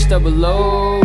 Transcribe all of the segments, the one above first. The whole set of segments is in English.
step below.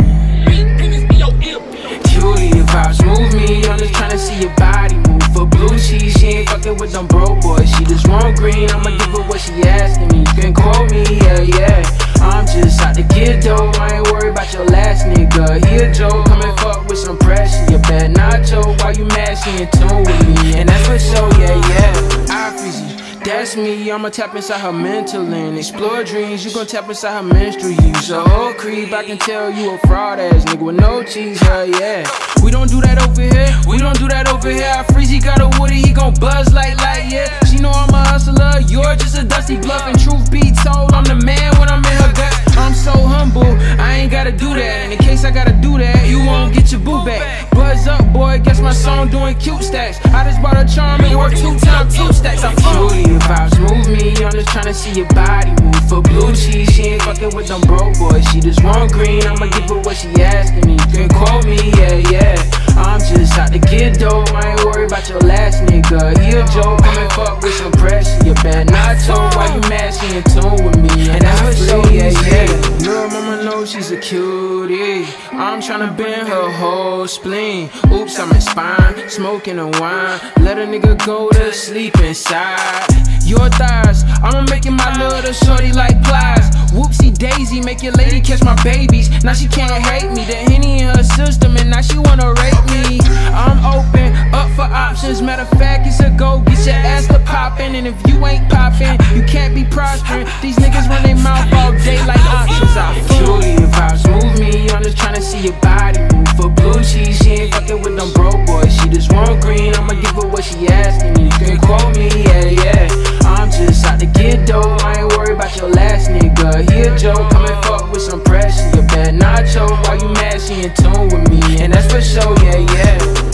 Cutie, if I smooth me, I'm just tryna see your body move. For blue cheese, she ain't fucking with them broke boys. She just want green, I'ma give her what she asking me. You can call me, yeah. I'm just out to get dough, I ain't worried about your last nigga. He a joke, come and fuck with some pressure. You better not joke while you mad, she in tune with me. And that's for sure, yeah. I freeze you. That's me, I'ma tap inside her mental and explore dreams. You gon' tap inside her menstrual use. A whole creep, I can tell you a fraud ass nigga with no cheese, hell yeah. We don't do that over here, we don't do that over here. I freeze, he got a woody, he gon' buzz like yeah. She know I'm a hustler, you're just a dusty bluff. And truth be told, I'm the man when I'm in her guts. I'm so humble, I ain't gotta do that. And in case I gotta do that, you won't get your boo back. Buzz up, boy, guess my song doing cute stacks. I just bought a charm and work 2 times 2 stacks. I'm cutie. If I smooth me, I'm just tryna see your body move. For blue cheese, she ain't fucking with them broke boys. She just want green, I'ma give her what she asking me. You can call me, yeah. I'm just out to get dough, I ain't worried about your last nigga. He a joke, come and fuck with some pressure. You better not joke while you mad, she in tune with me. And that's for sure, yeah. Little mama knows she's a cutie. I'm tryna bend her whole spleen. Oops, I'm in spine, smoking a wine. Let a nigga go to sleep inside your thighs. I'ma make it my little shorty like plies. Whoopsie daisy, make your lady catch my babies. Now she can't hate me, the Henny in her system, and now she wanna rape me. I'm open, up for options. Matter of fact, it's a go, get your ass to poppin'. And if you ain't poppin', you can't be prospering. These niggas run their mouth all day like options. I cutie, if I smooth me, I'm just tryna see your body move. For blue cheese, she ain't fucking with them broke boys. She just want green, I'ma give her what she asking me. You can call me, yeah. I'm just out to get dough, I ain't worried about your last nigga. He a joke, come and fuck with some pressure. You better not choke while you mad, she in tune with me. And that's for sure, yeah.